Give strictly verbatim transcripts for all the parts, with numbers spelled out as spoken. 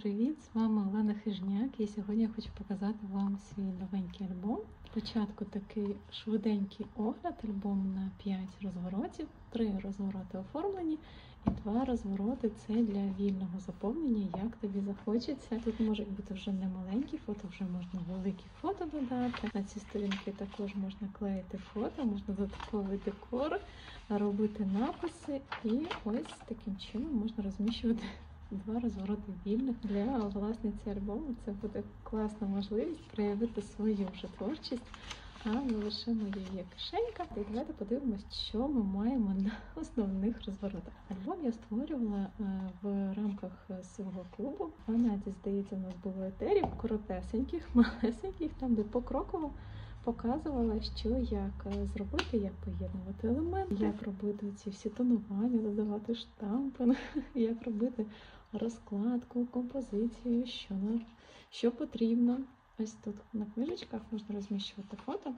привіт! З вами Олена Хижняк, і сьогодні я хочу показати вам свій новенький альбом. Спочатку такий швиденький огляд, альбом на п'ять розворотів, три розвороти оформлені і два розвороти це для вільного заповнення, як тобі захочеться. Тут можуть бути вже не маленькі фото, вже можна великі фото додати. На ці сторінки також можна клеїти фото, можна додатковий декор, робити написи і ось таким чином можна розміщувати два розвороти вільних. Для власниці альбому це буде класна можливість проявити свою вже творчість, а не лише моя є кишенька. І давайте подивимось, що ми маємо на основних розворотах. Альбом я створювала в рамках свого клубу. Фанаті, здається, у нас було етерів коротесеньких, малесеньких, там де покроково показувала, що як зробити, як поєднувати елементи, як робити ці всі тонування, додавати штампи, як робити розкладку, композицію, що, що потрібно. Ось тут на книжечках можна розміщувати фото.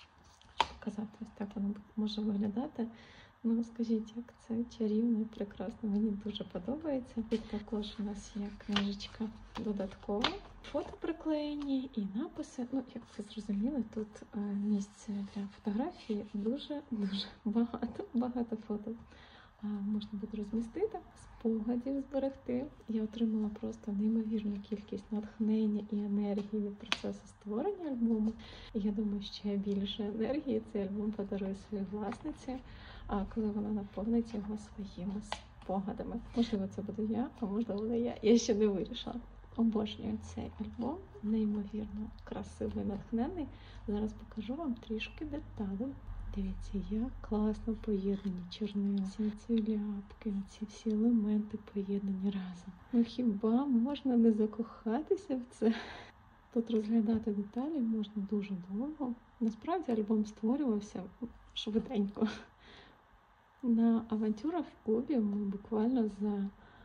Хочу показати, ось так воно може виглядати. Ну, скажіть, як це чарівно і прекрасно, мені дуже подобається. Тут також у нас є книжечка додаткова, фото приклеєні і написи. Ну, як ви зрозуміли, тут місце для фотографії дуже-дуже багато, багато фото можна буде розмістити, спогадів зберегти. Я отримала просто неймовірну кількість натхнення і енергії від процесу створення альбому. І я думаю, ще більше енергії цей альбом подарує своїй власниці, а коли вона наповнить його своїми спогадами. Можливо, це буду я, а можливо, не я. Я ще не вирішила. Обожнюю цей альбом, неймовірно красивий, натхненний. Зараз покажу вам трішки деталей. Дивіться, як класно поєднані чорнила, ці ці ляпки, ці всі елементи поєднані разом. Ну хіба можна не закохатися в це? Тут розглядати деталі можна дуже довго. Насправді альбом створювався швиденько. На авантюрах в клубі ми буквально за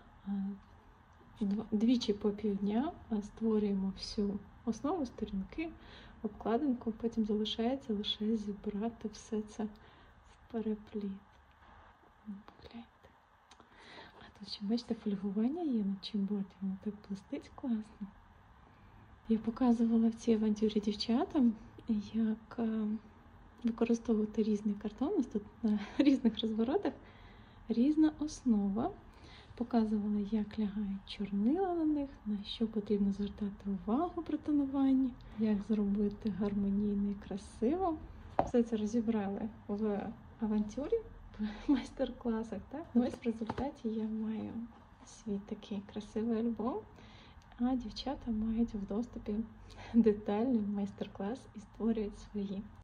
двічі по півдня створюємо всю основу, сторінки, обкладинку, потім залишається лише зібрати все це в перепліт. Погляньте. А тут ще, бачите, фольгування є на чимборді, воно так блистить класно. Я показувала в цій авантюрі дівчатам, як використовувати різний картон. Ось тут на різних розворотах різна основа. Показувала, як лягають чорнила на них, на що потрібно звертати увагу при тонуванні, як зробити гармонійно і красиво. Все це розібрали в авантюрі, в майстер-класах. Так? Ось в результаті я маю свій такий красивий альбом, а дівчата мають в доступі детальний майстер-клас і створюють свої.